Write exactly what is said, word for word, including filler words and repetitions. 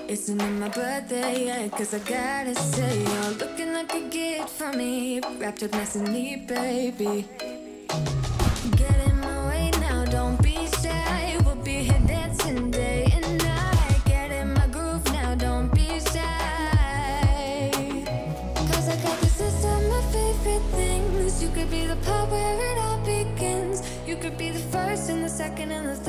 Isn't it my birthday yet? Cause I gotta say, you're looking like a gift for me, wrapped up nice and neat, baby. Get in my way now, don't be shy. We'll be here dancing day and night. Get in my groove now, don't be shy. Cause I got this list of my favorite things. You could be the part where it all begins. You could be the first and the second and the